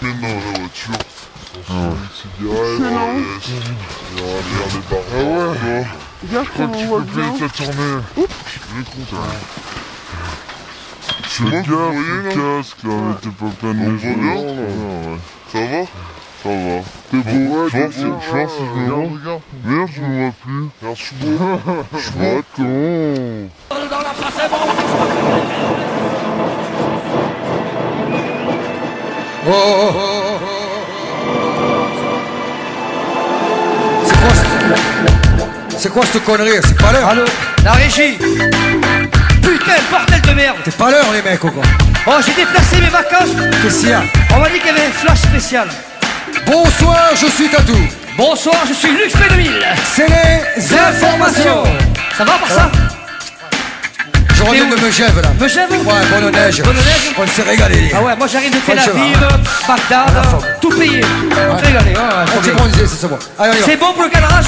peine dans la voiture. Une cigarette, il y aura bien des barres. Ah ouais. Regarde Crois comment que on tu voit peux bien. payer ta tournée. Je vais compter. C'est moi qui voyais là. Casque là, mais t'es pas plein de On maison. voit bien. Ouais. Ça va? Ça va. T'es beau, Ouais, je vois si je me vois. Regarde. Merde, je me vois plus. Regarde, je suis beau. Je suis beau. Attends. Dans la place, c'est bon. C'est quoi cette connerie? C'est pas l'heure. Allô, la régie. Putain, bordel de merde. C'est pas l'heure les mecs ou quoi? Oh, j'ai déplacé mes vacances. Qu'est-ce qu'il y a? On m'a dit qu'il y avait un flash spécial. Bonsoir, je suis Tatou. Bonsoir, je suis Lux P2000. C'est les informations. Ça va par ça? Je reviens de Megève là. Megève? Ouais, bonne neige. Bonne neige. On s'est régalé. Ah ouais, moi j'arrive de Tel Franchement, Aviv, Bagdad, tout payé. On s'est régalé, On s'est bronzé, c'est bon. Allez, on y va. C'est bon pour le cadrage?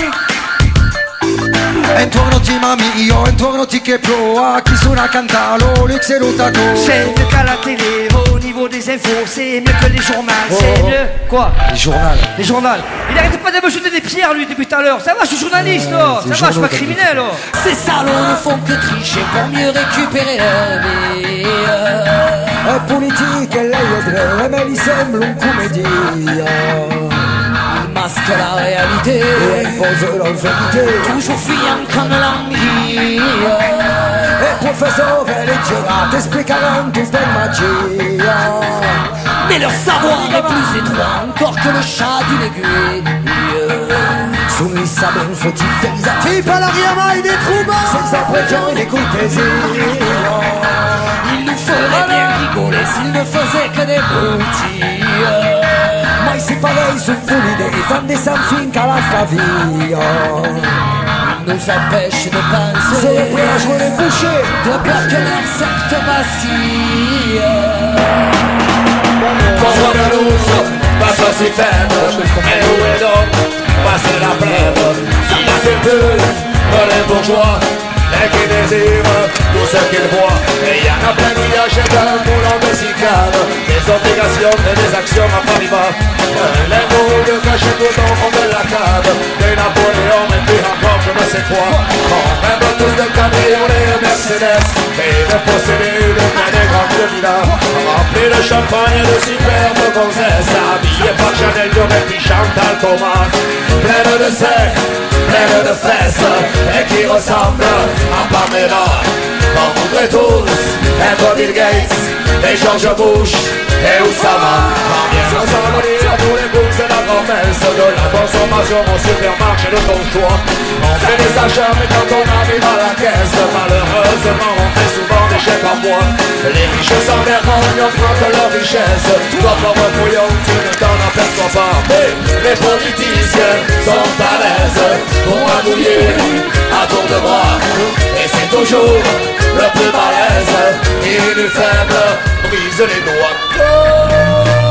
Intorno ti mami, io intorno ti che ploa. Chi suona cantalo, Lux e Tato. C'est mieux qu'à la télé, au niveau des infos, c'est mieux que les journaux, c'est mieux. Quoi? Les journaux. Les journaux. Il arrête pas de me jeter des pierres lui depuis tout à l'heure. Ça va, je suis journaliste, là. Ça va, je suis pas criminel, là. Ces salauds ne font que tricher pour mieux récupérer leur vie. È politica e lei è tre, ma gli sembra un commedia. Ils masquent la réalité E impose la verità. toujours fuyant comme l'anguille. E professore leggerà, ti spiegheranno tutta la magia. Mais leur savoir est plus étroit encore que le chat d'une aiguille. Sono i sabon fottizzati per la via mai dei truba. Senza pregioni e cortesia. Ils nous feraient bien rigoler s'ils ne faisaient que des broutilles. Mai si pareil su fulide, fanno di San finca l'altra via. Ils nous empêchent de penser Se le puoi jouer boucher. de peur que l'insecte vacille. Contre de l'ours, passe si faible. Et où est donc passer la plèbe? Il a fait peu pour les bourgeois et qui désirent tout ce qu'ils voient. Et il y en a plein qui achètent un boulot de cicade, des obligations et des actions à Paris-Bas. Les boules de cachet tout au fond de la cave, des Napoléons et puis encore je ne sais quoi. On rêve tous de cabriolet de Mercedes et de posséder de plein des grandes villas remplis de champagne et de superbes gonzesses habillées par Chanel, Dior et puis Chantal Thomas, pleines de sexe, pleines de fesses et qui ressemblent à Pamela. On voudrait tous être Bill Gates et George Bush et Oussama. En bien ensemble dire tous les bouts et la promesse de la consommation au supermarché de ton choix. On fait des achats mais quand on arrive à la caisse, malheureusement on fait souvent des chèques en bois. Les riches sans vergogne augmentent leur richesse. Toi pauvre fouillon tu ne t'en aperçois pas. Mais les politiciens sont à l'aise pour agouiller à tour de bras. Et c'est toujours le plus malaise qui du faible brise les doigts.